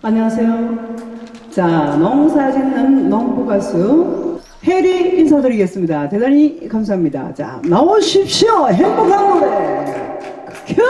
안녕하세요. 자, 농사 짓는 농부 가수 해리 인사드리겠습니다. 대단히 감사합니다. 자, 나오십시오. 행복한 노래 큐!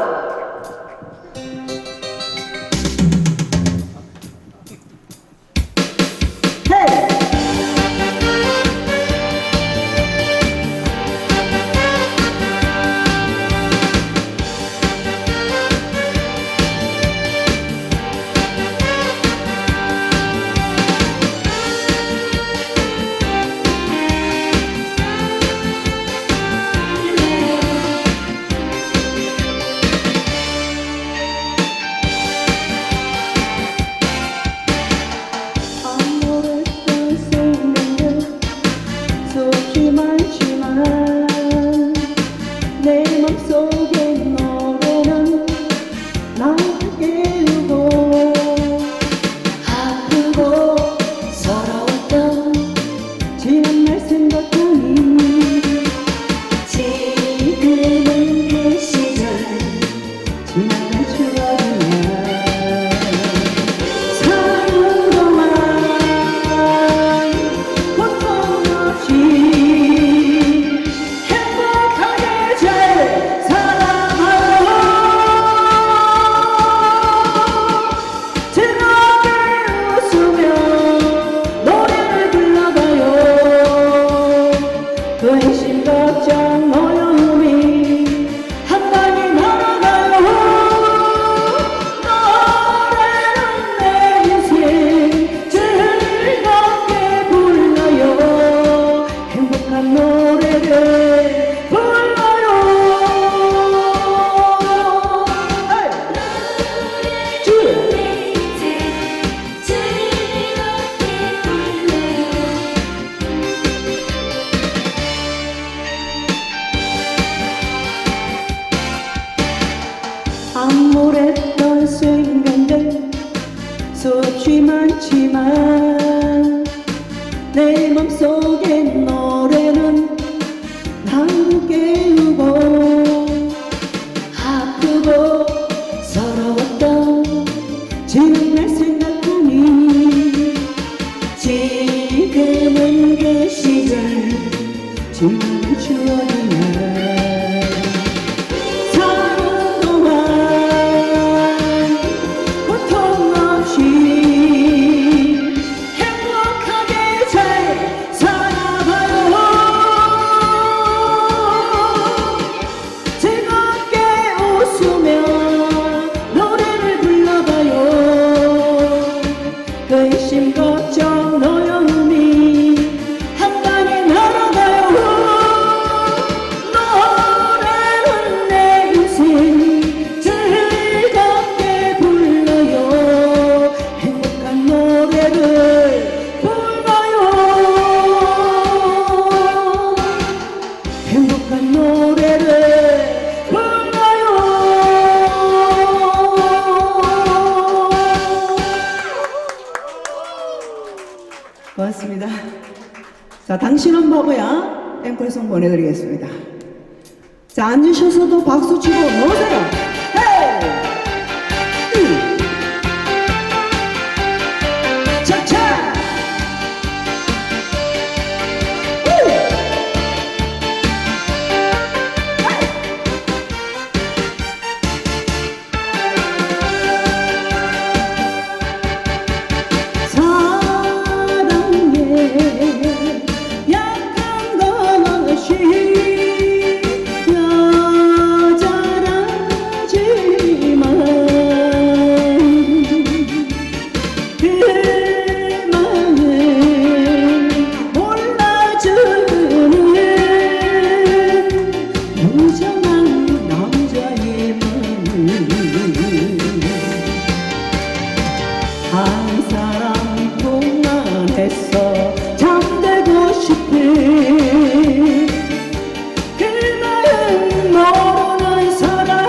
내 맘속에 노래는 날 깨우고 아프고 서러웠던 지난 날 생각하니 지금은 그 시절 지난 날 추억이야. 사는 동안 고통 없이 근심 걱정 어려움이 한 방에 날아가요. 노래는 내 인생 즐겁게 불러요. 행복한 노래를 불러요. 암울했던 순간들 수없이 많지만 내 맘속에 노래는 나를 깨우고 아프고 서러웠던 지난 날 생각하니 지금은 그 시절 지난 추억이야. 근심 걱정 어려움이 한 방에 날아가요. 노래는 내 인생 즐겁게 불러요. 행복한 노래를 불러요. 행복한 노래를 고맙습니다. 자, 당신은 바보야 앵콜송 보내드리겠습니다. 자, 앉으셔서도 박수 치고 노세요. 헤이! 차차! 약한 것이 여자라지만 그만을 몰라주는 무정한 남자의 마음 한 사람뿐만 했어 잠들고 싶은 그 마음 모르는 사람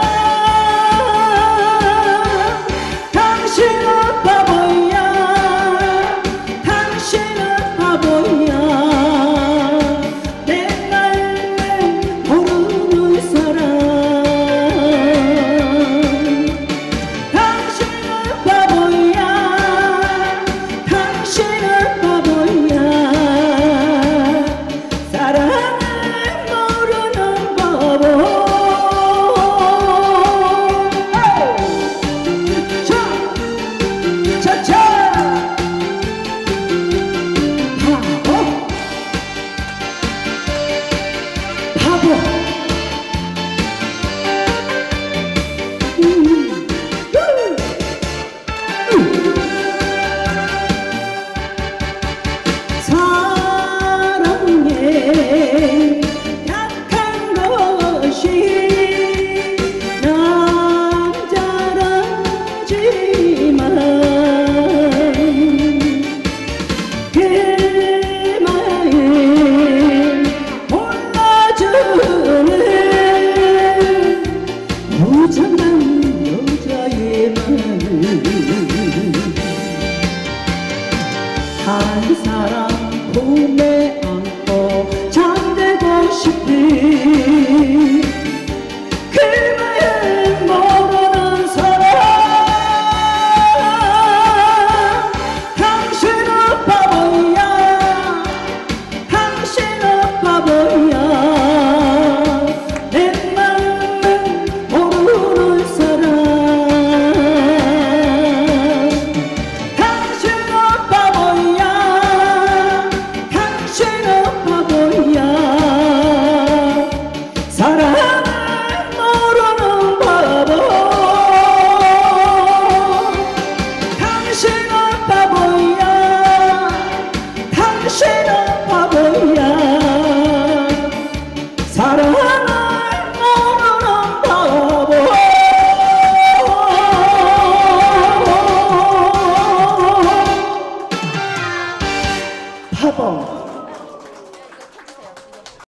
당신은 바보야 당신은 바보야 내 마음을 모르는 사람 당신은 바보야 한 사람 품에 안고 잠들고 싶이 그마에 모르는 사람 당신은 바보야 당신은 바보야 내 맘을 모르는 사람 당신은 바보야 당신은 바보야 사랑을 모르는 바보 당신은 바보야 당신은 바보야 사랑을 모르는 바보 바보